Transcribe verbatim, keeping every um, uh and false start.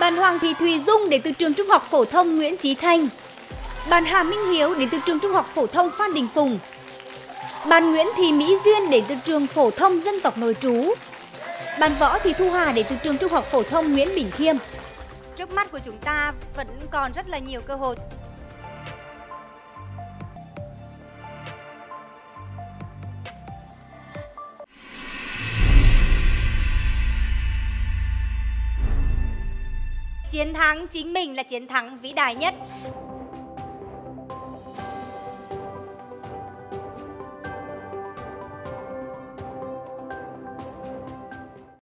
Bạn Hoàng Thị Thùy Dung đến từ trường Trung học phổ thông Nguyễn Chí Thanh. Bạn Hà Minh Hiếu đến từ trường Trung học phổ thông Phan Đình Phùng. Bạn Nguyễn Thị Mỹ Duyên đến từ trường phổ thông dân tộc nội trú. Bạn Võ Thị Thu Hà đến từ trường Trung học phổ thông Nguyễn Bỉnh Khiêm. Trước mắt của chúng ta vẫn còn rất là nhiều cơ hội. Chiến thắng chính mình là chiến thắng vĩ đại nhất.